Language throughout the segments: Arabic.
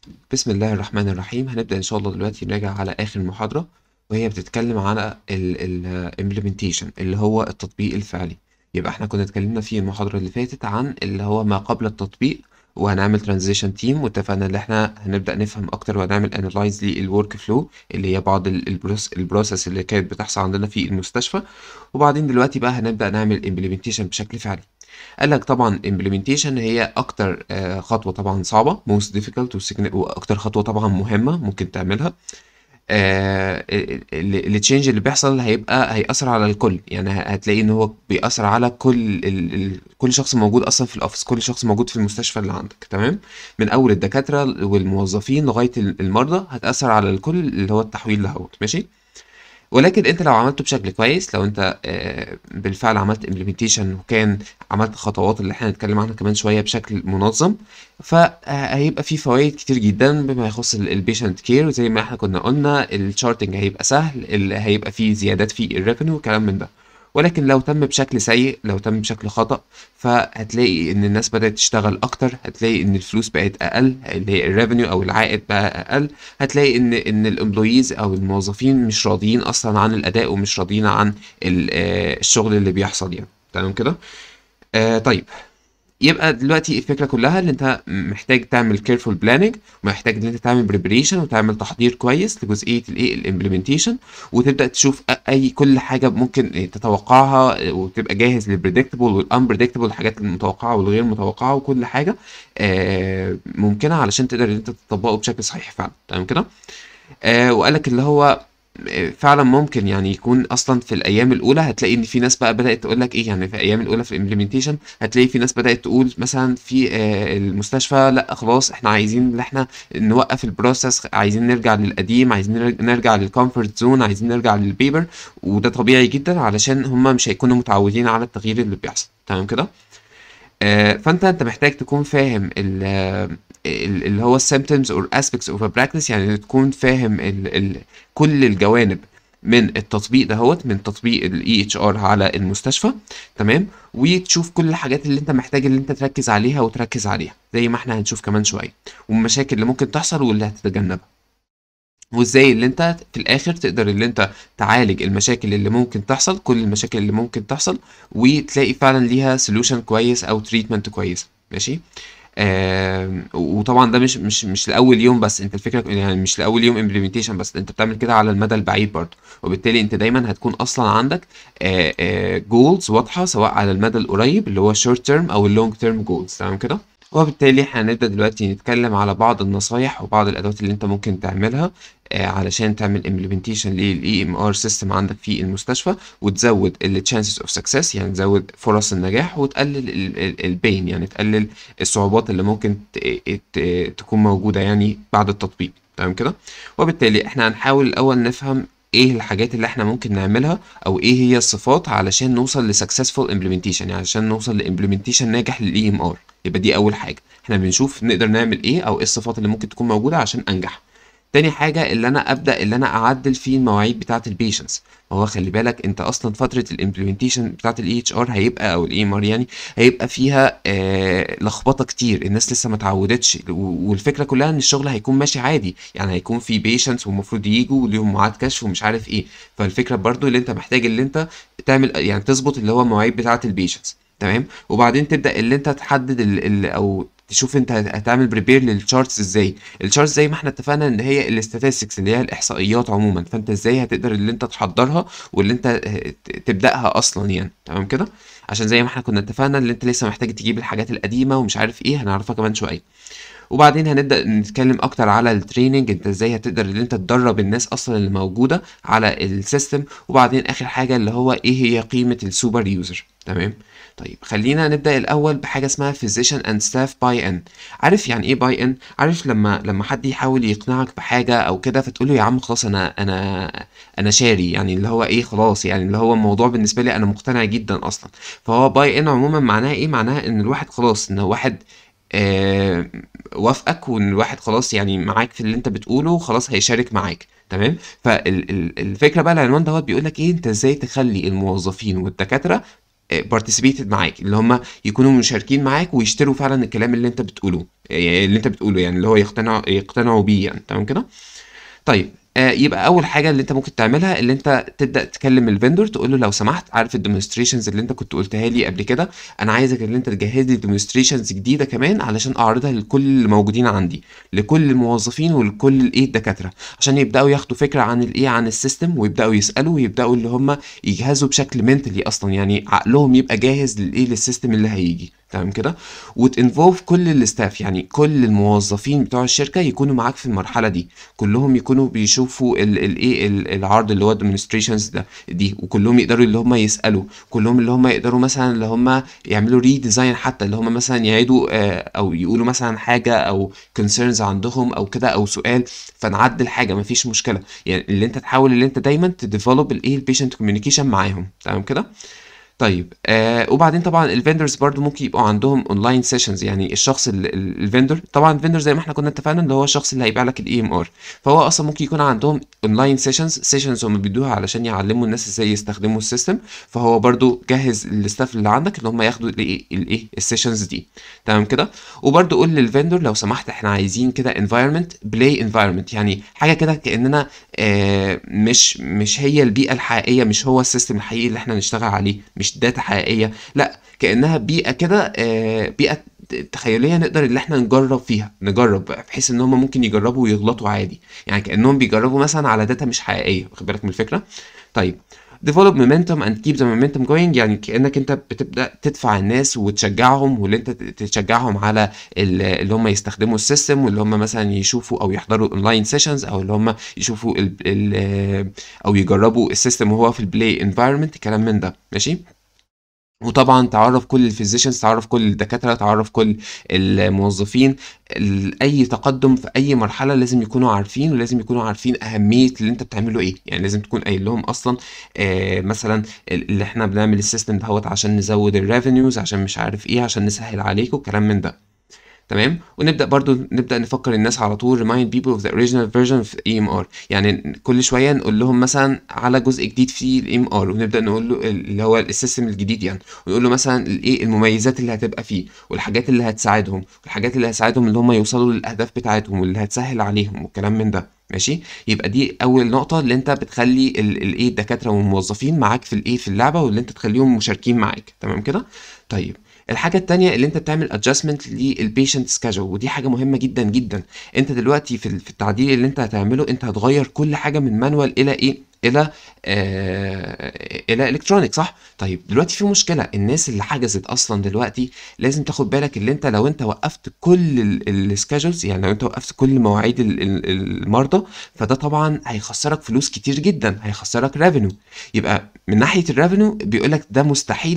بسم الله الرحمن الرحيم. هنبدأ إن شاء الله دلوقتي نراجع على آخر محاضرة، وهي بتتكلم على ال implementation اللي هو التطبيق الفعلي. يبقى احنا كنا اتكلمنا في المحاضرة اللي فاتت عن اللي هو ما قبل التطبيق، وهنعمل transition team، واتفقنا ان احنا هنبدأ نفهم اكتر وهنعمل analyze للwork flow اللي هي بعض البروسيس اللي كانت بتحصل عندنا في المستشفى. وبعدين دلوقتي بقى هنبدأ نعمل implementation بشكل فعلي. قال لك طبعا implementation هي اكتر خطوه طبعا صعبه most difficult واكتر خطوه طبعا مهمه ممكن تعملها. التشينج اللي بيحصل هيأثر على الكل، يعني هتلاقي ان هو بيأثر على كل شخص موجود اصلا في الاوفيس، كل شخص موجود في المستشفى اللي عندك. تمام، من اول الدكاتره والموظفين لغايه المرضى، هتأثر على الكل اللي هو التحويل دهوت. ماشي، ولكن انت لو عملته بشكل كويس، لو انت بالفعل عملت امبلمنتيشن وكان عملت الخطوات اللي احنا هنتكلم عنها كمان شويه بشكل منظم، فهيبقى في فوائد كتير جدا بما يخص البيشنت كير. زي ما احنا كنا قلنا، الشارتنج هيبقى سهل، هيبقى فيه زيادات في الريفينيو وكلام من ده. ولكن لو تم بشكل سيء، لو تم بشكل خطأ، فهتلاقي ان الناس بدأت تشتغل اكتر، هتلاقي ان الفلوس بقت اقل، اللي هي الريفينيو او العائد بقى اقل. هتلاقي ان الامبلويز او الموظفين مش راضيين اصلا عن الاداء، ومش راضيين عن الشغل اللي بيحصل يعني. تمام كده. طيب، يبقى دلوقتي الفكرة كلها اللي انت محتاج تعمل careful planning، ومحتاج ان انت تعمل preparation وتعمل تحضير كويس لجزئية الايه الامبلمنتيشن، وتبدأ تشوف اي كل حاجة ممكن تتوقعها، وتبقى جاهز للبريدكتبل والانبريدكتبل، الحاجات المتوقعة والغير متوقعة، وكل حاجة ممكنة علشان تقدر ان انت تطبقه بشكل صحيح فعلا. تمام كده. وقالك اللي هو فعلا ممكن يعني يكون اصلا في الايام الاولى هتلاقي ان في ناس بقى بدات تقول لك ايه، يعني في الايام الاولى في الامبلمنتيشن هتلاقي في ناس بدات تقول مثلا في المستشفى، لا خلاص احنا عايزين ان احنا نوقف البروسيس، عايزين نرجع للقديم، عايزين نرجع للكومفورت زون، عايزين نرجع للبيبر. وده طبيعي جدا علشان هم مش هيكونوا متعودين على التغيير اللي بيحصل. تمام كده. فانت محتاج تكون فاهم اللي هو symptoms or aspects of a practice، يعني تكون فاهم كل الجوانب من التطبيق دهوت، من تطبيق ال EHR على المستشفى. تمام، وتشوف كل الحاجات اللي انت محتاج اللي انت تركز عليها وتركز عليها، زي ما احنا هنشوف كمان شوية، والمشاكل اللي ممكن تحصل واللي هتتجنبها، وازاي اللي انت في الاخر تقدر اللي انت تعالج المشاكل اللي ممكن تحصل، كل المشاكل اللي ممكن تحصل، وتلاقي فعلا ليها سولوشن كويس او تريتمنت كويس. ماشي. وطبعا ده مش لاول يوم بس، انت الفكره يعني مش لاول يوم امبلمنتيشن بس، انت بتعمل كده على المدى البعيد برضه. وبالتالي انت دايما هتكون اصلا عندك جولز واضحه، سواء على المدى القريب اللي هو شورت تيرم او اللونج تيرم جولز. تمام كده. وبالتالي احنا هنبدأ دلوقتي نتكلم على بعض النصايح وبعض الأدوات اللي انت ممكن تعملها علشان تعمل implementation لل EMR system عندك في المستشفى، وتزود ال chances of success، يعني تزود فرص النجاح، وتقلل البين، يعني تقلل الصعوبات اللي ممكن تكون موجودة يعني بعد التطبيق. تمام كده. وبالتالي احنا هنحاول الأول نفهم ايه الحاجات اللي احنا ممكن نعملها، او ايه هي الصفات علشان نوصل ل successful implementation، يعني علشان نوصل ل implementation ناجح لل EMR. يبقى دي اول حاجه، احنا بنشوف نقدر نعمل ايه، او ايه الصفات اللي ممكن تكون موجوده عشان انجح. تاني حاجه اللي انا ابدا اللي انا اعدل فيه المواعيد بتاعه البيشنس. هو خلي بالك انت اصلا فتره الامبلمنتيشن بتاعه الاي اتش ار هيبقى، او الاي ام ار يعني، هيبقى فيها لخبطه كتير، الناس لسه ما اتعودتش، والفكره كلها ان الشغل هيكون ماشي عادي، يعني هيكون في بيشنس والمفروض يجوا وليهم ميعاد كشف ومش عارف ايه. فالفكره برضو اللي انت محتاج اللي انت تعمل يعني تظبط اللي هو المواعيد بتاعه البيشنس. تمام، وبعدين تبدا اللي انت تحدد او تشوف انت هتعمل بريبير للشارتس ازاي. الشارتس زي ما احنا اتفقنا ان هي الاستاتستكس اللي هي الاحصائيات عموما، فانت ازاي هتقدر اللي انت تحضرها واللي انت تبداها اصلا يعني. تمام كده، عشان زي ما احنا كنا اتفقنا اللي انت لسه محتاج تجيب الحاجات القديمه ومش عارف ايه، هنعرفها كمان شويه. وبعدين هنبدأ نتكلم اكتر على التريننج، انت ازاي هتقدر ان انت تدرب الناس اصلا اللي موجودة على السيستم. وبعدين اخر حاجة اللي هو ايه هي قيمة السوبر يوزر. تمام. طيب خلينا نبدأ الاول بحاجة اسمها physician and staff buy in. عارف يعني ايه buy in؟ عارف لما حد يحاول يقنعك بحاجة او كده، فتقول له يا عم خلاص انا شاري، يعني اللي هو ايه، خلاص يعني اللي هو الموضوع بالنسبة لي انا مقتنع جدا اصلا. فهو buy in عموما معناها ايه؟ معناها ان الواحد خلاص، ان واحد آه وافقك، وان الواحد خلاص يعني معاك في اللي انت بتقوله، خلاص هيشارك معاك. تمام. فالفكره بقى العنوان دوت بيقول لك ايه، انت ازاي تخلي الموظفين والدكاتره بارتيسيبيتد معاك، اللي هم يكونوا مشاركين معاك ويشتروا فعلا الكلام اللي انت بتقوله. يعني اللي انت بتقوله، يعني اللي هو يقتنعوا بيه يعني. تمام كده. طيب يبقى اول حاجه اللي انت ممكن تعملها، اللي انت تبدا تكلم الفندور تقول له لو سمحت، عارف الديمونستريشنز اللي انت كنت قلتها لي قبل كده، انا عايزك ان انت تجهز لي ديمونستريشنز جديده كمان علشان اعرضها لكل اللي موجودين عندي، لكل الموظفين ولكل الايه الدكاتره، عشان يبداوا ياخدوا فكره عن الايه عن السيستم، ويبداوا يسالوا، ويبداوا اللي هم يجهزوا بشكل منتلي اصلا، يعني عقلهم يبقى جاهز للايه للسيستم اللي هيجي. تمام كده. وتنفولف كل الاستاف، يعني كل الموظفين بتوع الشركه يكونوا معاك في المرحله دي، كلهم يكونوا بيشوفوا الايه العرض اللي هو الديمونستريشنز دي، وكلهم يقدروا اللي هم يسالوا، كلهم اللي هم يقدروا مثلا اللي هم يعملوا ريديزاين، حتى اللي هم مثلا يعيدوا او يقولوا مثلا حاجه او كونسيرنز عندهم او كده او سؤال، فنعدل حاجه مفيش مشكله. يعني اللي انت تحاول اللي انت دايما تديفلوب الايه البيشنت كوميونيكيشن معاهم. تمام كده. طيب وبعدين طبعا الفندرز برضو ممكن يبقوا عندهم اونلاين سيشنز، يعني الشخص الفندر، طبعا الفندر زي ما احنا كنا اتفقنا اللي هو الشخص اللي هيبيع لك الاي ام ار، فهو اصلا ممكن يكون عندهم اونلاين سيشنز هم بيدوها علشان يعلموا الناس ازاي يستخدموا السيستم، فهو برضو جهز الستاف اللي عندك ان هم ياخدوا الايه السيشنز دي. تمام كده. وبرضو قول للفندر لو سمحت احنا عايزين كده انفايرمنت بلاي انفايرمنت، يعني حاجه كده كاننا مش هي البيئه الحقيقيه، مش هو السيستم الحقيقي اللي احنا نشتغل عليه، مش داتا حقيقيه، لا كانها بيئه كده بيئه تخيليه نقدر اللي احنا نجرب فيها، نجرب بحيث ان هم ممكن يجربوا ويغلطوا عادي، يعني كانهم بيجربوا مثلا على داتا مش حقيقيه. واخد بالك من الفكره؟ طيب develop momentum and keep the momentum going، يعني كأنك انت بتبدأ تدفع الناس وتشجعهم، واللي انت تشجعهم على اللي هم يستخدموا السيستم، واللي هم مثلا يشوفوا او يحضروا اونلاين سيشنز، او اللي هم يشوفوا او يجربوا السيستم وهو في البلاي انفايرمنت، كلام من ده. ماشي. وطبعا تعرف كل الفيزيشنز، تعرف كل الدكاترة، تعرف كل الموظفين، اي تقدم في اي مرحلة لازم يكونوا عارفين، ولازم يكونوا عارفين اهمية اللي انت بتعمله ايه، يعني لازم تكون قايل لهم اصلا مثلا اللي احنا بنعمل السيستم دهوت عشان نزود الريفينيوز، عشان مش عارف ايه، عشان نسهل عليكم، كلام من ده. تمام. ونبدا برضو نفكر الناس على طول remind people of the original version of EMR، يعني كل شويه نقول لهم مثلا على جزء جديد في الام ار، ونبدا نقول له اللي هو السيستم الجديد يعني، ونقول له مثلا الايه المميزات اللي هتبقى فيه، والحاجات اللي هتساعدهم، والحاجات اللي هتساعدهم اللي هم يوصلوا للاهداف بتاعتهم، واللي هتسهل عليهم، والكلام من ده. ماشي. يبقى دي اول نقطه، اللي انت بتخلي الايه الدكاتره والموظفين معاك في الايه في اللعبه، واللي انت تخليهم مشاركين معاك. تمام كده. طيب الحاجة التانية اللي انت بتعمل adjustment للبيشنت سكادجول، ودي حاجة مهمة جدا جدا. انت دلوقتي في التعديل اللي انت هتعمله، انت هتغير كل حاجة من مانوال الى ايه، الى الى الكترونيك، صح؟ طيب دلوقتي في مشكلة، الناس اللي حجزت اصلا دلوقتي لازم تاخد بالك، اللي انت لو انت وقفت كل السكادجولز، يعني لو انت وقفت كل مواعيد المرضى، فده طبعا هيخسرك فلوس كتير جدا، هيخسرك ريفينيو. يبقى من ناحية الريفينيو بيقول لك ده مستحيل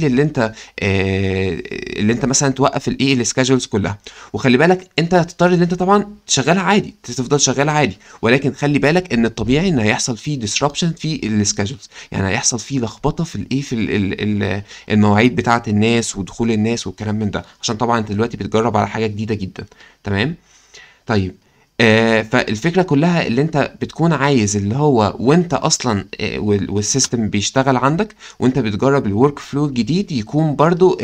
اللي انت مثلا توقف الايه السكادجولز كلها. وخلي بالك انت هتضطر ان انت طبعا تشغلها عادي، تفضل شغالها عادي، ولكن خلي بالك ان الطبيعي ان هيحصل فيه disruption في السكادجولز، يعني هيحصل فيه لخبطه في الايه في المواعيد بتاعه الناس ودخول الناس والكلام من ده، عشان طبعا انت دلوقتي بتجرب على حاجه جديده جدا. تمام. طيب فالفكرة كلها اللي انت بتكون عايز اللي هو وانت اصلا والسيستم بيشتغل عندك، وانت بتجرب الورك فلو الجديد، يكون برضو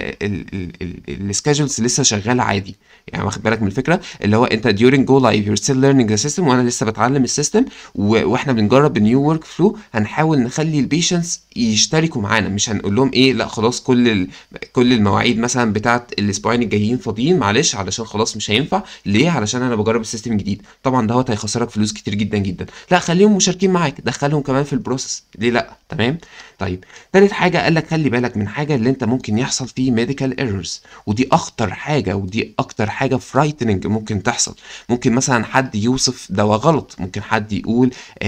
السكادجولز لسه شغالة عادي. يعني واخد بالك من الفكرة، اللي هو انت during go live you're still learning the system، وانا لسه بتعلم السيستم، واحنا بنجرب النيو ورك فلو، هنحاول نخلي البيشنتس يشتركوا معانا، مش هنقول لهم ايه لا خلاص كل المواعيد مثلا بتاعت الاسبوعين الجايين فاضيين، معلش علشان خلاص مش هينفع. ليه؟ علشان انا بجرب السيستم جديد، طبعا دوت هيخسرك فلوس كتير جدا جدا. لا خليهم مشاركين معاك، دخلهم كمان في البروسيس، ليه لا؟ تمام. طيب تالت حاجه قال لك خلي بالك من حاجه، اللي انت ممكن يحصل فيه ميديكال ايرورز، ودي اخطر حاجه، ودي اكتر حاجه فرايتنينج ممكن تحصل. ممكن مثلا حد يوصف دواء غلط، ممكن حد يقول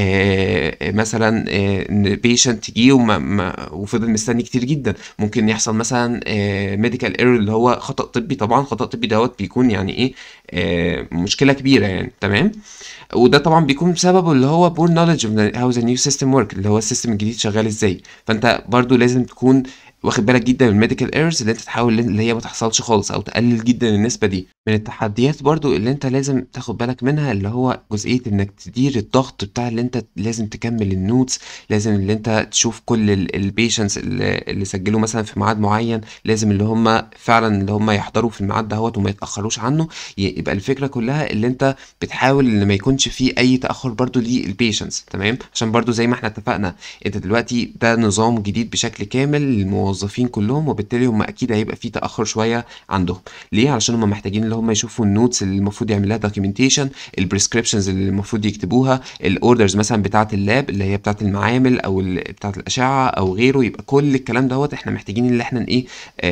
مثلا ان بيشنت جه وفضل مستني كتير جدا، ممكن يحصل مثلا ميديكال ايرور اللي هو خطأ طبي، طبعا خطأ طبي دوت بيكون يعني ايه مشكلة كبيرة يعني. تمام. وده طبعا بيكون بسببه اللي هو poor knowledge of how the new system work، اللي هو السيستم الجديد شغال ازاي. فانت برضو لازم تكون واخد بالك جدا من الميديكال ايرورز اللي انت تحاول اللي هي ما تحصلش خالص او تقلل جدا النسبه دي. من التحديات برضو اللي انت لازم تاخد بالك منها اللي هو جزئيه انك تدير الضغط بتاع اللي انت لازم تكمل النوتس، لازم اللي انت تشوف كل البيشنتس اللي سجلوا مثلا في ميعاد معين، لازم اللي هم فعلا اللي هم يحضروا في الميعاد دهوت وما يتاخروش عنه. يبقى الفكره كلها اللي انت بتحاول ان ما يكونش فيه اي تاخر برضو للبيشنتس، تمام؟ عشان برضو زي ما احنا اتفقنا انت دلوقتي ده نظام جديد بشكل كامل للموظفين كلهم، وبالتالي هم اكيد هيبقى فيه تاخر شويه عندهم. ليه؟ علشان هم محتاجين اللي هم يشوفوا النوتس اللي المفروض يعمل لها دوكيومنتيشن، البريسكريبشنز اللي المفروض يكتبوها، الاوردرز مثلا بتاعه اللاب اللي هي بتاعه المعامل او بتاعه الاشعه او غيره. يبقى كل الكلام دوت احنا محتاجين اللي احنا ايه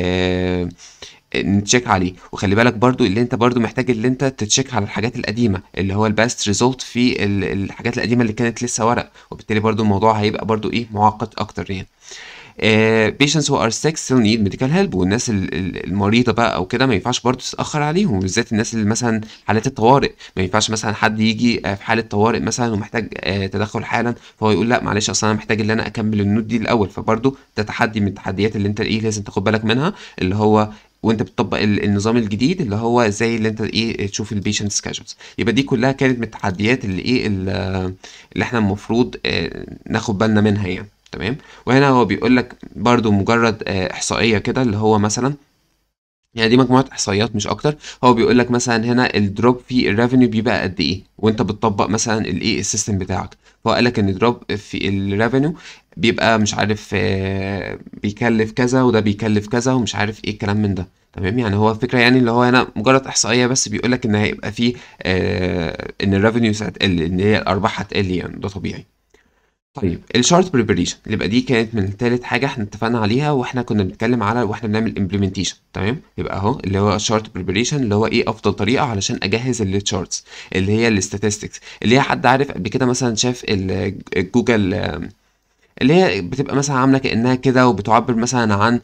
نتشيك عليه. وخلي بالك برضو اللي انت برضو محتاج اللي انت تتشيك على الحاجات القديمه اللي هو الباست ريزولت في الحاجات القديمه اللي كانت لسه ورق، وبالتالي برضو الموضوع هيبقى برضو ايه معقد اكتر يعني. patients who are sick still need medical help، والناس المريضه بقى او كده ما ينفعش برضو تتاخر عليهم، بالذات الناس اللي مثلا حالات الطوارئ. ما ينفعش مثلا حد يجي في حاله طوارئ مثلا ومحتاج تدخل حالا، فهو يقول لا معلش اصلا انا محتاج ان انا اكمل النوت دي الاول. فبرضو ده تحدي من التحديات اللي انت ايه لازم تاخد بالك منها، اللي هو وانت بتطبق النظام الجديد اللي هو ازاي اللي انت ايه تشوف البيشنت سكادجولز. يبقى دي كلها كانت من التحديات اللي ايه اللي احنا المفروض ناخد بالنا منها يعني، تمام؟ وهنا هو بيقول لك برضو مجرد احصائيه كده اللي هو مثلا، يعني دي مجموعه احصائيات مش اكتر. هو بيقول لك مثلا هنا الدروب في الريفينيو بيبقى قد ايه وانت بتطبق مثلا الايه السيستم بتاعك. فهو قال لك ان دروب في الريفينيو بيبقى مش عارف بيكلف كذا وده بيكلف كذا ومش عارف ايه الكلام من ده، تمام؟ يعني هو الفكره يعني اللي هو هنا مجرد احصائيه بس بيقول لك ان هيبقى فيه ان الريفينيو هتقل، ان هي الارباح هتقل، يعني ده طبيعي. طيب الشارت بريباريشن اللي يبقى دي كانت من تالت حاجه احنا اتفقنا عليها واحنا كنا بنتكلم على واحنا بنعمل امبلمنتيشن، تمام؟ يبقى اهو اللي هو الشارت بريباريشن اللي هو ايه افضل طريقه علشان اجهز التشارتس اللي هي الاستاتستكس، اللي هي حد عارف قبل كده مثلا شاف الجوجل اللي هي بتبقى مثلا عامله كانها كده وبتعبر مثلا عن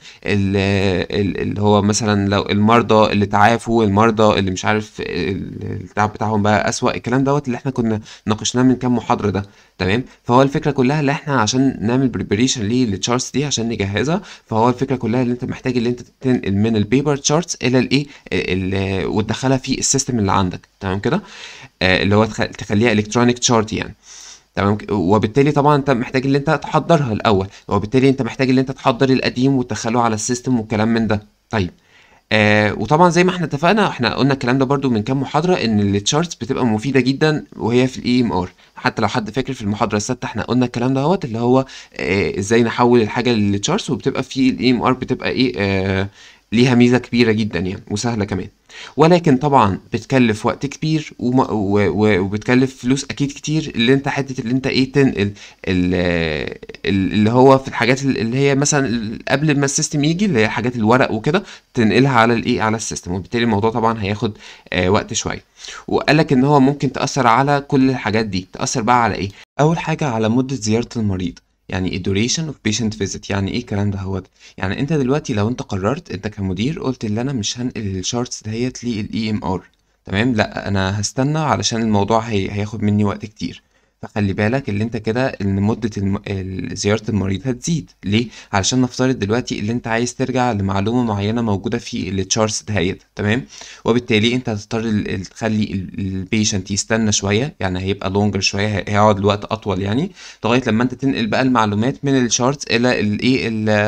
اللي هو مثلا لو المرضى اللي تعافوا، المرضى اللي مش عارف التعب بتاعهم بقى اسوأ، الكلام دوت اللي احنا كنا ناقشناه من كام محاضره ده، تمام؟ فهو الفكره كلها اللي احنا عشان نعمل بريبريشن للتشارتس دي عشان نجهزها، فهو الفكره كلها اللي انت محتاج اللي انت تنقل من البيبر تشارتس الى الايه وتدخلها في السيستم اللي عندك، تمام كده؟ اللي هو تخليها الكترونيك تشارت يعني، تمام؟ وبالتالي طبعا انت محتاج ان انت تحضرها الاول، وبالتالي انت محتاج ان انت تحضر القديم وتدخله على السيستم والكلام من ده. طيب وطبعا زي ما احنا اتفقنا احنا قلنا الكلام ده برضو من كام محاضره ان التشارتس بتبقى مفيده جدا وهي في الاي ام ار. حتى لو حد فاكر في المحاضره السادسه احنا قلنا الكلام دوت اللي هو ازاي نحول الحاجه للتشارتس، وبتبقى في الاي ام ار بتبقى ايه ليها ميزه كبيره جدا يعني وسهله كمان. ولكن طبعا بتكلف وقت كبير وبتكلف فلوس اكيد كتير، اللي انت حته اللي انت ايه تنقل اللي هو في الحاجات اللي هي مثلا قبل ما السيستم يجي اللي هي حاجات الورق وكده تنقلها على الايه على السيستم، وبالتالي الموضوع طبعا هياخد وقت شويه. وقال لك ان هو ممكن تاثر على كل الحاجات دي. تاثر بقى على ايه؟ اول حاجه على مده زياره المريض، يعني duration of patient visit. يعني ايه الكلام ده؟ هو يعني انت دلوقتي لو انت قررت انت كمدير قلت ان انا مش هنقل الشارتس دهيت للاي ام ار، تمام؟ لا انا هستنى علشان الموضوع هياخد مني وقت كتير. فخلي بالك اللي انت كده ان مدة زيارة المريض هتزيد. ليه؟ علشان نفترض دلوقتي اللي انت عايز ترجع لمعلومة معينة موجودة في التشارتس دهيت، تمام؟ وبالتالي انت هتضطر تخلي البيشنت يستنى شوية، يعني هيبقى لونجر شوية، هيقعد الوقت اطول يعني، لغاية لما انت تنقل بقى المعلومات من الشارتس الى الايه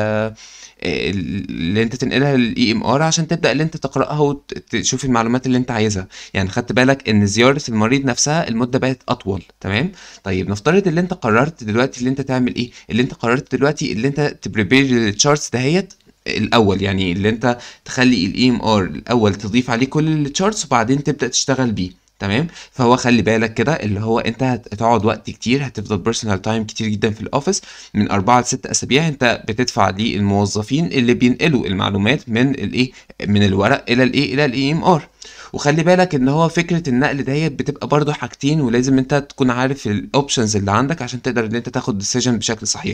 اللي انت تنقلها للاي ام ار عشان تبدا اللي انت تقراها وتشوف المعلومات اللي انت عايزها. يعني خدت بالك ان زياره المريض نفسها المده بقت اطول، تمام؟ طيب نفترض اللي انت قررت دلوقتي اللي انت تعمل ايه، اللي انت قررت دلوقتي اللي انت تبريبير التشارتس دهيت الاول، يعني اللي انت تخلي الاي ام ار الاول تضيف عليه كل التشارتس وبعدين تبدا تشتغل بيه، تمام؟ فهو خلي بالك كده اللي هو انت هتقعد وقت كتير، هتفضل بيرسونال تايم كتير جدا في الاوفيس، من 4 ل6 اسابيع انت بتدفع للموظفين اللي بينقلوا المعلومات من الايه من الورق الى الايه الى الاي ام ار. وخلي بالك ان هو فكره النقل ديت بتبقى برضو حاجتين، ولازم انت تكون عارف الاوبشنز اللي عندك عشان تقدر ان انت تاخد ديسيجن بشكل صحيح.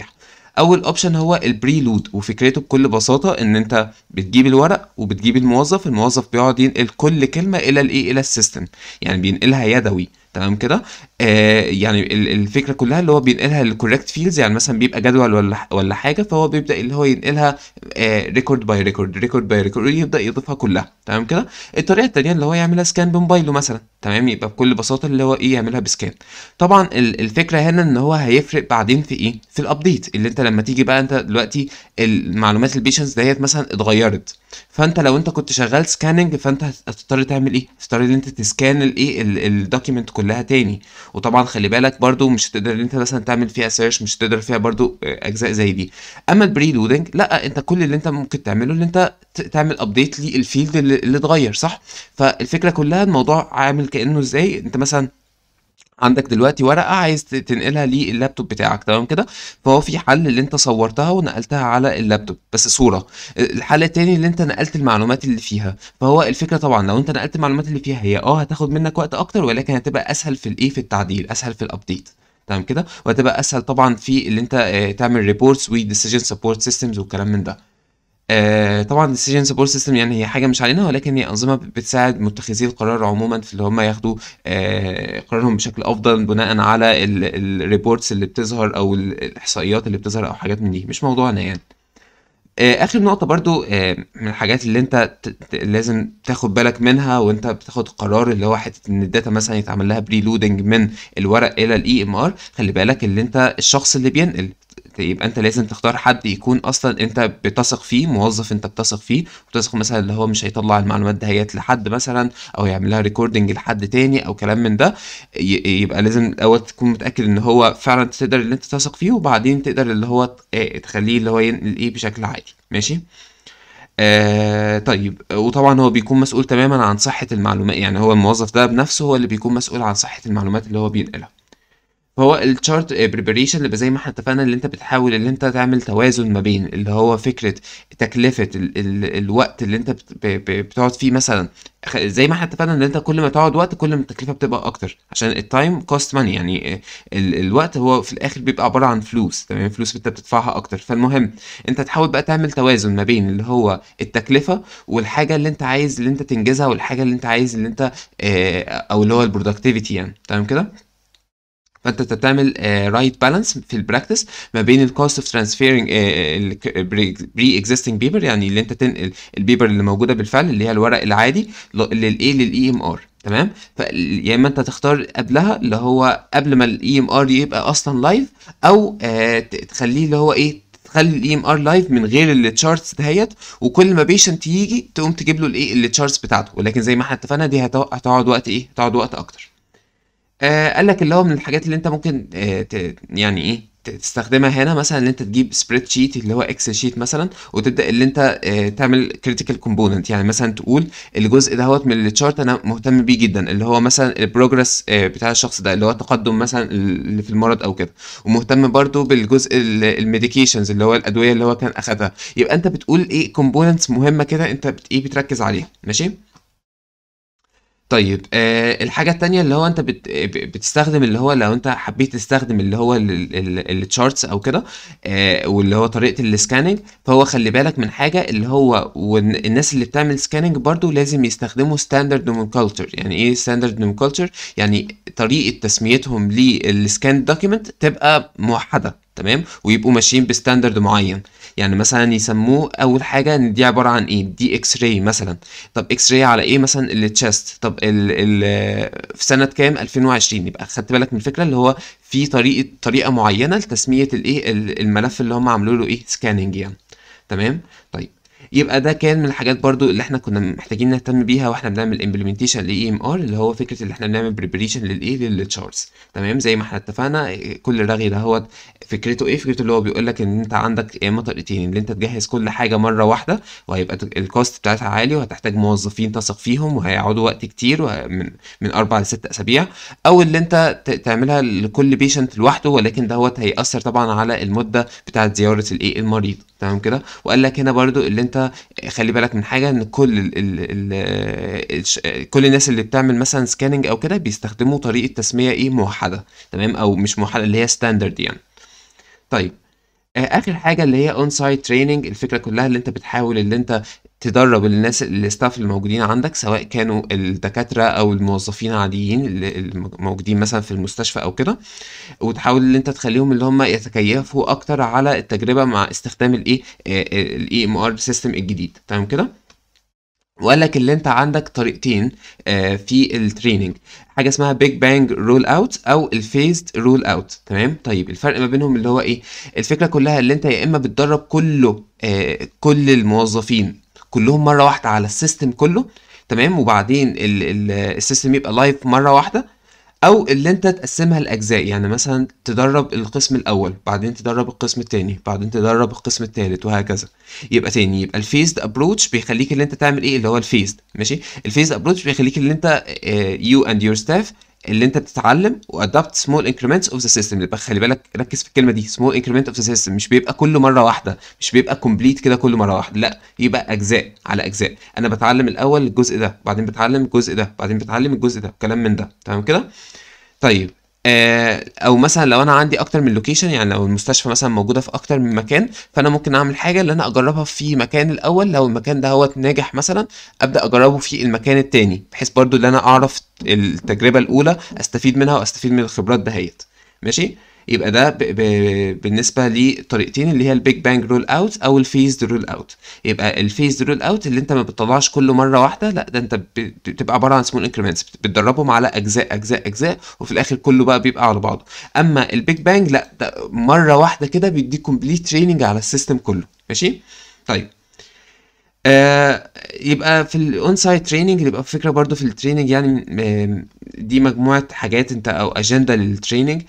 اول اوبشن هو البريلود، وفكرته بكل بساطه ان انت بتجيب الورق وبتجيب الموظف بيقعد ينقل كل كلمه الى الايه، الى السيستم، يعني بينقلها يدوي. تمام كده. يعني الفكره كلها اللي هو بينقلها للكوريكت فيلدز، يعني مثلا بيبقى جدول ولا حاجه، فهو بيبدا اللي هو ينقلها ريكورد باي ريكورد ويبدا يضيفها كلها. تمام كده. الطريقه التانيه اللي هو يعملها سكان بموبايله مثلا. تمام، يبقى بكل بساطه اللي هو ايه، يعملها بسكان. طبعا الفكره هنا ان هو هيفرق بعدين في ايه، في الابديت اللي انت لما تيجي بقى انت دلوقتي المعلومات البيشنس ديت مثلا اتغيرت، فانت لو انت كنت شغال سكاننج فانت هتضطر تعمل ايه، هتضطر ان انت تسكان الايه الدوكيمنت كلها تاني. وطبعا خلي بالك برضو مش هتقدر ان انت مثلا تعمل فيها سيرش، مش هتقدر فيها برضو اجزاء زي دي. اما البري لودنج لا، انت كل اللي انت ممكن تعمله ان انت تعمل ابديت للفيلد اللي اتغير، صح؟ فالفكره كلها الموضوع عامل كانه ازاي، انت مثلا عندك دلوقتي ورقة عايز تنقلها لللابتوب بتاعك. تمام كده. فهو في حل اللي انت صورتها ونقلتها على اللابتوب بس صورة. الحل التاني اللي انت نقلت المعلومات اللي فيها. فهو الفكرة طبعا لو انت نقلت المعلومات اللي فيها هي هتاخد منك وقت اكتر، ولكن هتبقى اسهل في الايه، في التعديل، اسهل في الابديت. تمام كده. وهتبقى اسهل طبعا في اللي انت تعمل ريبورتس وديسيجن سبورت سيستمز والكلام من ده. طبعا decision support system يعني هي حاجة مش علينا، ولكن هي أنظمة بتساعد متخذي القرار عموما في اللي هم ياخدوا قرارهم بشكل أفضل بناء على الريبورتس اللي بتظهر أو الإحصائيات اللي بتظهر أو حاجات من دي، مش موضوعنا يعني. آخر نقطة برضو من الحاجات اللي انت لازم تاخد بالك منها وانت بتاخد قرار، اللي هو حتة ان الداتا مثلا يتعمل لها بري لودنج من الورق الى الاي ام ار. خلي بالك اللي انت الشخص اللي بينقل، يبقى انت لازم تختار حد يكون اصلا انت بتثق فيه، موظف انت بتثق فيه، وتثق مثلا اللي هو مش هيطلع المعلومات دهيت لحد مثلا، او يعمل لها ريكوردنج لحد تاني او كلام من ده. يبقى لازم الاول تكون متاكد ان هو فعلا تقدر اللي انت تثق فيه، وبعدين تقدر اللي هو تخليه اللي هو ينقل ايه بشكل عادي. ماشي. طيب، وطبعا هو بيكون مسؤول تماما عن صحة المعلومات، يعني هو الموظف ده بنفسه هو اللي بيكون مسؤول عن صحة المعلومات اللي هو بينقلها. فهو الchart preparation اللي زي ما احنا اتفقنا اللي انت بتحاول اللي انت تعمل توازن ما بين اللي هو فكرة تكلفة الوقت اللي انت بتقعد فيه مثلا. زي ما احنا اتفقنا ان انت كل ما تقعد وقت كل ما التكلفة بتبقى اكتر، عشان التايم كوست ماني، يعني الوقت هو في الاخر بيبقى عبارة عن فلوس. تمام، فلوس انت بتدفعها اكتر. فالمهم انت تحاول بقى تعمل توازن ما بين اللي هو التكلفة والحاجة اللي انت عايز اللي انت تنجزها، والحاجة اللي انت عايز اللي انت او اللي هو البرودكتيفيتي يعني. تمام كده. فانت تعمل رايت بالانس في البراكتس ما بين الكوست اوف ترانسفيرنج بري اكزيستنج بيبر، يعني اللي انت تنقل البيبر اللي موجوده بالفعل اللي هي الورق العادي للايه، للاي ام ار. تمام. يا اما انت تختار قبلها اللي هو قبل ما الاي ام ار يبقى اصلا لايف، او تخليه اللي هو ايه، تخلي الاي ام ار لايف من غير التشارتس دهيت، وكل ما بيشنت يجي تقوم تجيب له الايه، التشارتس بتاعته. ولكن زي ما احنا اتفقنا دي هتقعد وقت ايه، هتقعد وقت اكتر. قال لك اللي هو من الحاجات اللي انت ممكن يعني ايه تستخدمها هنا، مثلا ان انت تجيب سبريد شيت اللي هو اكسل شيت مثلا، وتبدا اللي انت تعمل كريتيكال كومبوننت، يعني مثلا تقول الجزء دهوت من التشارت انا مهتم بيه جدا، اللي هو مثلا البروجرس بتاع الشخص ده اللي هو التقدم مثلا اللي في المرض او كده، ومهتم برضو بالجزء الميديكيشنز اللي هو الادويه اللي هو كان اخدها. يبقى انت بتقول ايه كومبوننتس مهمه كده انت ايه بتركز عليها. ماشي. طيب، الحاجة التانية اللي هو انت بتستخدم اللي هو لو انت حبيت تستخدم اللي هو التشارتس او كده، واللي هو طريقة السكاننج. فهو خلي بالك من حاجة اللي هو، والناس اللي بتعمل سكاننج برضو لازم يستخدموا ستاندرد نومنكلتشر. يعني ايه ستاندرد نومنكلتشر؟ يعني طريقة تسميتهم للسكان دوكيمنت تبقى موحدة. تمام، ويبقوا ماشيين بستاندرد معين. يعني مثلا يسموه اول حاجة ان دي عبارة عن ايه، دي اكس راي مثلا. طب اكس راي على ايه مثلا، التشست. طب في سنة كام، 2020. يبقى خدت بالك من الفكرة اللي هو في طريقة معينة لتسمية الايه الملف اللي هم عملوا له ايه، سكاننج يعني. تمام. طيب، يبقى ده كان من الحاجات برضو اللي احنا كنا محتاجين نهتم بيها واحنا بنعمل امبلمنتيشن لاي ام ار، اللي هو فكره اللي احنا بنعمل بريبريشن للايه، للتشارتس. تمام، زي ما احنا اتفقنا كل رغي ده هو فكرته ايه، فكرته اللي هو بيقول لك ان انت عندك يا اما طريقتين، اللي انت تجهز كل حاجه مره واحده وهيبقى الكوست بتاعتها عالي، وهتحتاج موظفين تثق فيهم وهيقعدوا وقت كتير من 4 ل6 اسابيع، او اللي انت تعملها لكل بيشنت لوحده، ولكن دوت هيأثر طبعا على المده بتاعت زياره الايه، المريض. تمام كده. وقال لك هنا برضو اللي انت خلي بالك من حاجه، ان كل الناس اللي بتعمل مثلا سكاننج او كده بيستخدموا طريقه تسميه ايه، موحده. تمام، او مش موحده اللي هي ستاندرد يعني. طيب، اخر حاجه اللي هي اون سايت تريننج. الفكره كلها اللي انت بتحاول اللي انت تدرب الناس الستاف الموجودين عندك، سواء كانوا الدكاتره او الموظفين العاديين اللي موجودين مثلا في المستشفى او كده، وتحاول ان انت تخليهم اللي هم يتكيفوا اكتر على التجربه مع استخدام الاي ام ار سيستم الجديد. تمام كده. وقال لك اللي انت عندك طريقتين في التريننج، حاجه اسمها بيج بانج رول اوت او الفيزد رول اوت. تمام. طيب الفرق ما بينهم اللي هو ايه؟ الفكره كلها اللي انت يا اما بتدرب كل الموظفين كلهم مره واحده على السيستم كله، تمام، وبعدين السيستم يبقى لايف مره واحده، او اللي انت تقسمها لاجزاء، يعني مثلا تدرب القسم الاول، بعدين تدرب القسم التاني، بعدين تدرب القسم التالت، وهكذا. يبقى تاني، يبقى الفيزد ابروتش بيخليك اللي انت تعمل ايه اللي هو الفيزد. ماشي. الفيزد ابروتش بيخليك اللي انت يو اند يور ستاف اللي انت بتتعلم وادابت سمول انكريمنتس اوف ذا سيستم. يبقى خلي بالك، ركز في الكلمه دي، سمول انكريمنت اوف ذا سيستم. مش بيبقى كله مره واحده، مش بيبقى كومبليت كده كله مره واحده، لا، يبقى اجزاء على اجزاء. انا بتعلم الاول الجزء ده، بعدين بتعلم الجزء ده، بعدين بتعلم الجزء ده، كلام من ده. تمام كده. طيب او مثلا لو انا عندي اكتر من لوكيشن، يعني لو المستشفى مثلا موجوده في اكتر من مكان، فانا ممكن اعمل حاجه اللي انا اجربها في مكان الاول، لو المكان ده هو ناجح مثلا ابدا اجربه في المكان التاني، بحيث برضو ان انا اعرف التجربه الاولى استفيد منها واستفيد من الخبرات دهيت. ماشي. يبقى ده بالنسبه لطريقتين اللي هي البيج بانج رول اوت او الفيزد رول اوت. يبقى الفيزد رول اوت اللي انت ما بتطلعش كله مره واحده، لا، ده انت بتبقى عباره عن سمول انكريمنتس، بتدربهم على اجزاء اجزاء اجزاء، وفي الاخر كله بقى بيبقى على بعضه. اما البيج بانج لا، ده مره واحده كده بيديك كومبليت تريننج على السيستم كله. ماشي. طيب يبقى في الاون سايت تريننج، يبقى فكره برضو في التريننج يعني دي مجموعه حاجات انت او اجنده للتريننج،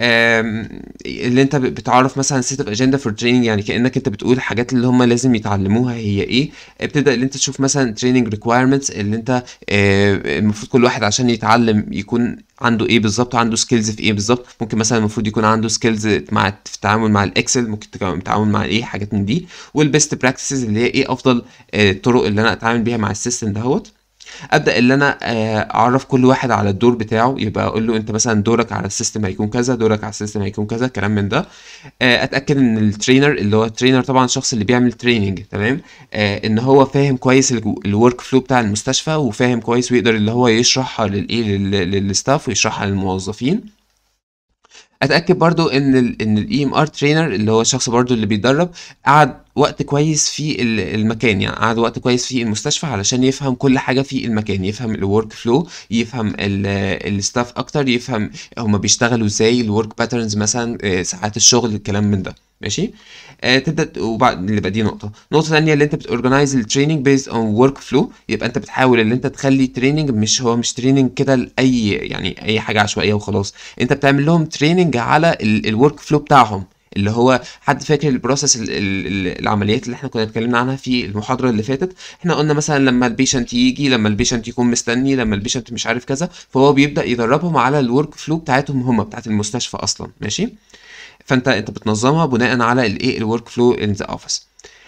اللي انت بتعرف مثلا سيت اب اجنده فور تريننج، يعني كانك انت بتقول الحاجات اللي هم لازم يتعلموها هي ايه. بتبدا اللي انت تشوف مثلا تريننج ريكويرمنتس، اللي انت المفروض كل واحد عشان يتعلم يكون عنده ايه بالظبط، عنده سكيلز في ايه بالظبط. ممكن مثلا المفروض يكون عنده سكيلز في التعامل مع الاكسل، ممكن تكون التعامل مع ايه حاجات من دي، والبيست براكتسز اللي هي ايه افضل الطرق اللي انا اتعامل بيها مع السيستم دهوت. ابدا اللي انا اعرف كل واحد على الدور بتاعه، يبقى اقول له انت مثلا دورك على السيستم هيكون كذا، دورك على السيستم هيكون كذا، كلام من ده. اتاكد ان الترينر، اللي هو الترينر طبعا الشخص اللي بيعمل تريننج، تمام، ان هو فاهم كويس الورك فلو بتاع المستشفى، وفاهم كويس ويقدر اللي هو يشرحها للستاف ويشرحها للموظفين. اتاكد برضو ان الاي ام ار ترينر اللي هو الشخص برضو اللي بيتدرب قعد وقت كويس في المكان، يعني قعد وقت كويس في المستشفى علشان يفهم كل حاجه في المكان، يفهم الورك فلو، يفهم الستاف اكتر، يفهم هما بيشتغلوا ازاي، الورك باترنز مثلا، ساعات الشغل، الكلام من ده. ماشي. تبدا، وبعد اللي بقى دي نقطه ثانيه اللي انت بتورجنايز التريننج بيزد اون ورك فلو. يبقى انت بتحاول ان انت تخلي تريننج مش تريننج كده لاي يعني اي حاجه عشوائيه وخلاص، انت بتعمل لهم تريننج على الورك فلو بتاعهم، اللي هو حد فاكر البروسيس العمليات اللي احنا كنا اتكلمنا عنها في المحاضره اللي فاتت؟ احنا قلنا مثلا لما البيشنت يجي، لما البيشنت يكون مستني، لما البيشنت مش عارف كذا، فهو بيبدا يدربهم على الورك فلو بتاعتهم هم، بتاعت المستشفى اصلا. ماشي. فانت بتنظمها بناء على الايه الورك فلو ان ذا اوفيس.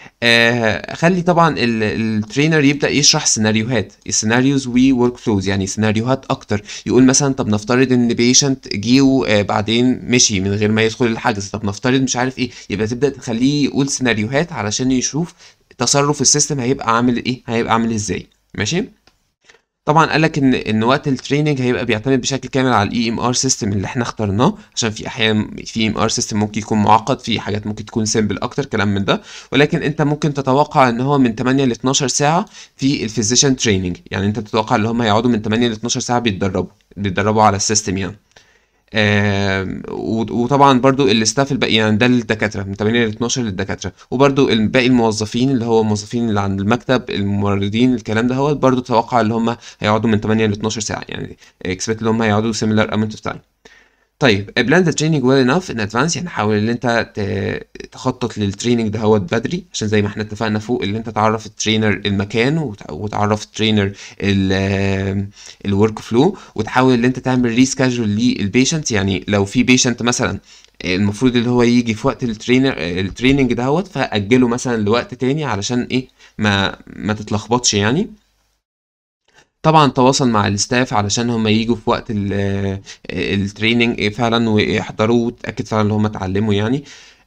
خلي طبعا الترينر يبدا يشرح سيناريوهات، السيناريوز وورك فلوز، يعني سيناريوهات اكتر. يقول مثلا طب نفترض ان بيشنت جه وبعدين مشي من غير ما يدخل الحجز، طب نفترض مش عارف ايه. يبقى تبدا تخليه يقول سيناريوهات علشان يشوف تصرف السيستم هيبقى عامل ايه، هيبقى عامل ازاي. ماشي. طبعا قال لك ان وقت التريننج هيبقى بيعتمد بشكل كامل على الاي ام ار سيستم اللي احنا اخترناه، عشان في احيان في ام ار سيستم ممكن يكون معقد، في حاجات ممكن تكون سيمبل اكتر، كلام من ده. ولكن انت ممكن تتوقع ان هو من 8 ل 12 ساعه في الفيزيشن تريننج، يعني انت تتوقع ان هم هيقعدوا من 8 ل 12 ساعه بيتدربوا على السيستم يعني. وطبعا برضو الاستاف الباقي، يعني ده للدكاتره من 8 ل 12 للدكاتره، وبرضو الباقي الموظفين اللي هو الموظفين اللي عند المكتب، الممرضين، الكلام ده هو برضو توقع اللي هم هيقعدوا من 8 ل 12 ساعه، يعني اكسبكت اللي هم هيقعدوا similar amount of time. طيب plan the training well enough in advance، يعني حاول ان انت تخطط للتريننج ده هو بدري، عشان زي ما احنا اتفقنا فوق اللي انت تعرف الترينر المكان وتعرف الترينر الورك فلو، وتحاول ان انت تعمل ريسكاجول للبيشنت. يعني لو في بيشنت مثلا المفروض اللي هو يجي في وقت التريننج دهوت، فاجله مثلا لوقت تاني علشان ايه ما تتلخبطش يعني. طبعا تواصل مع الستاف علشان هم يجوا في وقت التريننج فعلا ويحضروا، وتأكد فعلا ان هم اتعلموا يعني.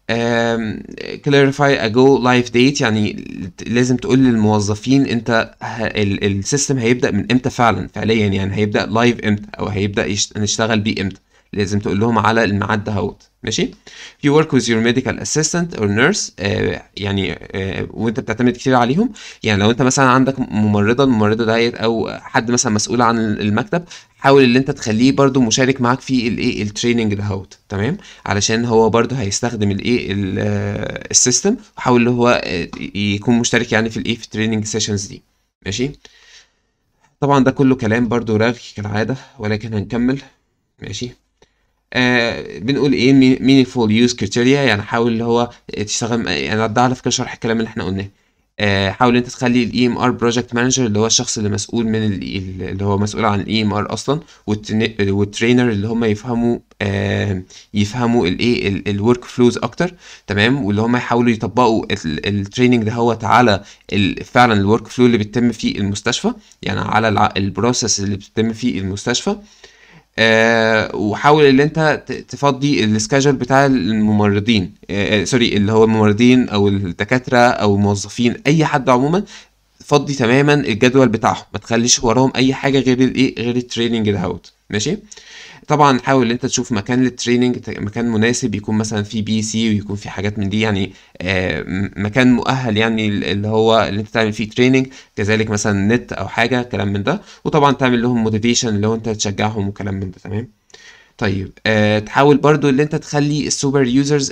clarify a go live date، يعني لازم تقول للموظفين انت السيستم هيبدأ من امتى فعليا، يعني هيبدأ لايف امتى او هيبدأ نشتغل بيه امتى، لازم تقول لهم على الميعاد دهوت. ماشي. you work with your medical assistant or nurse، يعني وانت بتعتمد كتير عليهم. يعني لو انت مثلا عندك الممرضة ديت او حد مثلا مسؤول عن المكتب، حاول ان انت تخليه برضو مشارك معاك في الايه التريننج دهوت. تمام. علشان هو برضو هيستخدم الايه السيستم، وحاول ان هو يكون مشترك يعني في الايه في التريننج سيشنز دي. ماشي. طبعا ده كله كلام برضو رغي كالعادة، ولكن هنكمل. ماشي. بنقول ايه meaningful use criteria، يعني حاول اللي هو تشتغل، يعني ده على فكره شرح الكلام اللي احنا قلناه. حاول انت تخلي الاي ام ار بروجكت مانجر اللي هو الشخص اللي مسؤول من اللي هو مسؤول عن الاي ام ار اصلا، والترينر اللي هم يفهموا الايه الورك فلوز اكتر. تمام. واللي هم يحاولوا يطبقوا التريننج ده هو على فعلا الورك فلو اللي بيتم في المستشفى، يعني على البروسيس اللي بتتم في المستشفى. وحاول ان انت تفضي السكاجول بتاع الممرضين، سوري، اللي هو الممرضين او الدكاتره او الموظفين، اي حد عموما. فضي تماما الجدول بتاعهم، ما تخليش وراهم اي حاجه غير الايه غير التريننج دهوت. ماشي. طبعا حاول ان انت تشوف مكان للتريننج، مكان مناسب يكون مثلا في بي سي ويكون في حاجات من دي، يعني مكان مؤهل يعني اللي هو اللي انت تعمل فيه تريننج. كذلك مثلا نت او حاجه كلام من ده، وطبعا تعمل لهم موتيفيشن اللي هو انت تشجعهم وكلام من ده. تمام. طيب تحاول برضو اللي انت تخلي السوبر يوزرز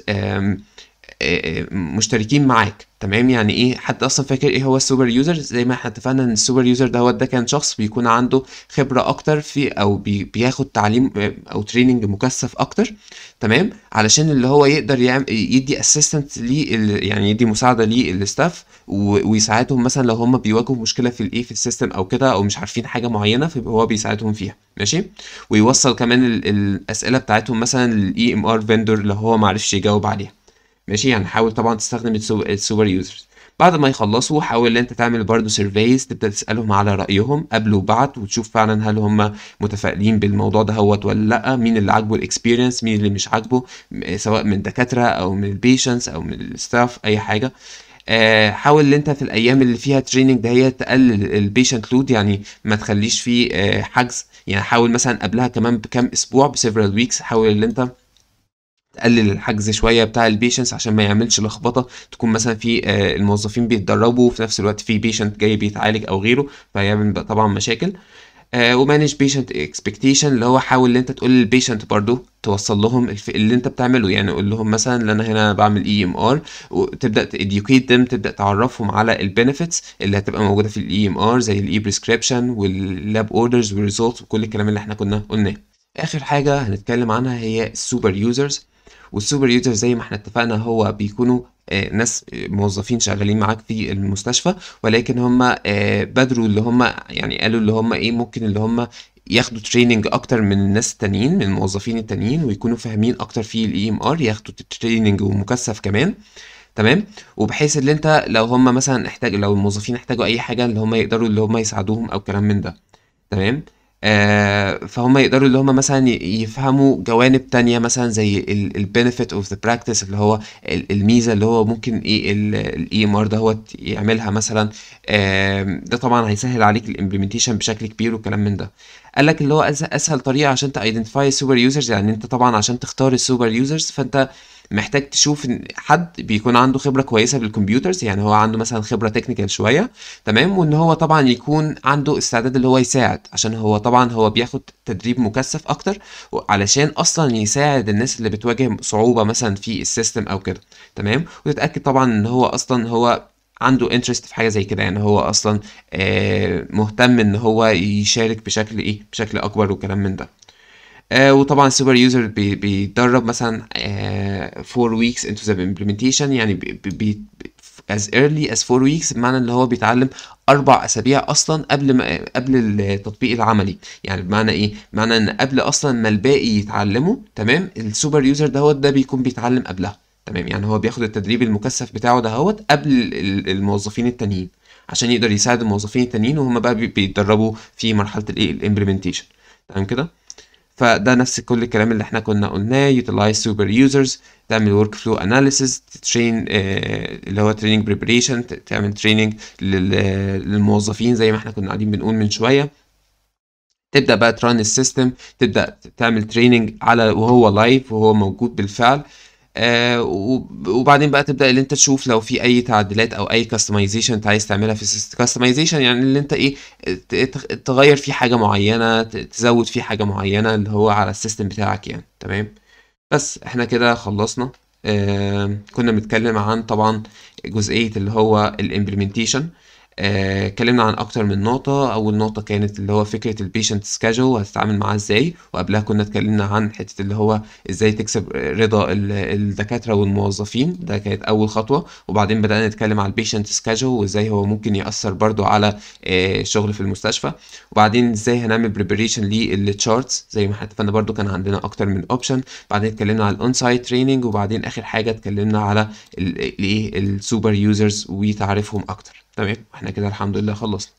مشتركين معاك. تمام. يعني ايه، حد اصلا فاكر ايه هو السوبر يوزر؟ زي ما احنا اتفقنا ان السوبر يوزر ده كان شخص بيكون عنده خبرة اكتر في او بياخد تعليم او تريننج مكثف اكتر. تمام. علشان اللي هو يقدر يدي اسيستنت ليه، يعني يدي مساعدة للستاف، ويساعدهم مثلا لو هم بيواجهوا مشكلة في الايه في السيستم او كده، او مش عارفين حاجة معينة، فهو بيساعدهم فيها. ماشي. ويوصل كمان الاسئلة بتاعتهم مثلا للاي ام ار فيندور لو هو معرفش يجاوب عليها. ماشي. يعني حاول طبعا تستخدم السوبر يوزرز. بعد ما يخلصوا حاول ان انت تعمل برضو سيرفيز، تبدا تسالهم على رايهم قبل وبعد، وتشوف فعلا هل هم متفائلين بالموضوع ده ولا لا، مين اللي عاجبه الاكسبيرينس، مين اللي مش عاجبه، سواء من الدكاتره او من البيشنتس او من الستاف، اي حاجه. حاول ان انت في الايام اللي فيها تريننج ده هي تقلل البيشنت لود، يعني ما تخليش فيه حجز. يعني حاول مثلا قبلها كمان بكام اسبوع بسيفرال ويكس، حاول ان انت تقلل الحجز شويه بتاع البيشنس عشان ما يعملش لخبطه، تكون مثلا في الموظفين بيتدربوا وفي نفس الوقت في بيشنت جاي بيتعالج او غيره، فيعمل طبعا مشاكل. ومانج بيشنت اكسبكتيشن، اللي هو حاول ان انت تقول للبيشنت برضو توصل لهم اللي انت بتعمله، يعني قول لهم مثلا ان انا هنا بعمل اي ام ار، وتبدا تeducate them، تبدا تعرفهم على البينيفيتس اللي هتبقى موجوده في الاي ام ار، زي الاي بريسكريبشن واللاب اوردرز والريزولت وكل الكلام اللي احنا كنا قلناه. اخر حاجه هنتكلم عنها هي السوبر يوزرز. والسوبر يوزر زي ما احنا اتفقنا هو بيكونوا ناس موظفين شغالين معاك في المستشفى، ولكن هم بادروا اللي هم يعني قالوا اللي هم ايه ممكن اللي هم ياخدوا تريننج اكتر من الناس التانيين، من الموظفين التانيين، ويكونوا فاهمين اكتر في الاي ام ار، ياخدوا تريننج ومكثف كمان. تمام. وبحيث ان انت لو هم مثلا لو الموظفين احتاجوا اي حاجه اللي هم يقدروا اللي هم يساعدوهم او كلام من ده. تمام. فهم يقدروا اللي هم مثلا يفهموا جوانب تانية، مثلا زي البنفيت اوف ذا براكتس، اللي هو الميزه اللي هو ممكن ايه الاي ام ار ده هو يعملها مثلا. ده طبعا هيسهل عليك الامبلمنتيشن بشكل كبير وكلام من ده. قال لك اللي هو اسهل طريقه عشان تايدنتيفاي السوبر يوزرز، يعني انت طبعا عشان تختار السوبر يوزرز فانت محتاج تشوف ان حد بيكون عنده خبره كويسه بالكمبيوترز، يعني هو عنده مثلا خبره تكنيكال شويه. تمام. وان هو طبعا يكون عنده استعداد اللي هو يساعد، عشان هو طبعا هو بياخد تدريب مكثف اكتر، علشان اصلا يساعد الناس اللي بتواجه صعوبة مثلا في السيستم او كده. تمام. وتتأكد طبعا ان هو اصلا هو عنده انترست في حاجة زي كده، يعني هو اصلا مهتم ان هو يشارك بشكل بشكل اكبر وكلام من ده. وطبعا السوبر يوزر بيتدرب مثلا 4 weeks into the implementation، يعني as early as 4 weeks، بمعنى ان هو بيتعلم 4 اسابيع اصلا قبل التطبيق العملي. يعني بمعنى ايه؟ بمعنى ان قبل اصلا ما الباقي يتعلموا. تمام. السوبر يوزر ده بيكون بيتعلم قبلها. تمام. يعني هو بياخد التدريب المكثف بتاعه قبل الموظفين التانيين، عشان يقدر يساعد الموظفين التانيين وهم بقى بيتدربوا في مرحلة الامبلمنتيشن. تمام كده. فده نفس كل الكلام اللي احنا كنا قلناه. utilize super users، تعمل work flow analysis، ترين اللي هو training preparation، تعمل training للموظفين زي ما احنا كنا قاعدين بنقول من شوية. تبدأ بقى تران السيستم، تبدأ تعمل تريننج على وهو لايف وهو موجود بالفعل. وبعدين بقى تبدأ اللي انت تشوف لو في اي تعديلات او اي كاستمايزيشن انت عايز تعملها في السيستم. كاستمايزيشن يعني اللي انت ايه، تغير فيه حاجة معينة، تزود فيه حاجة معينة اللي هو على السيستم بتاعك يعني. تمام. بس احنا كده خلصنا. كنا بنتكلم عن طبعا جزئية اللي هو الامبلمنتيشن. اتكلمنا عن اكتر من نقطة. اول نقطة كانت اللي هو فكرة البيشنت سكاجول هتتعامل معاه ازاي، وقبلها كنا اتكلمنا عن حتة اللي هو ازاي تكسب رضا الدكاترة والموظفين، ده كانت اول خطوة. وبعدين بدأنا نتكلم على البيشنت سكاجول وازاي هو ممكن يأثر برضو على شغل في المستشفى. وبعدين ازاي هنعمل بريبريشن للتشارتس زي ما اتفقنا، برضو كان عندنا اكتر من اوبشن. بعدين اتكلمنا على الاون سايت تريننج، وبعدين اخر حاجة اتكلمنا على الايه السوبر يوزرز وتعريفهم اكتر. تمام، احنا كده الحمد لله خلصنا.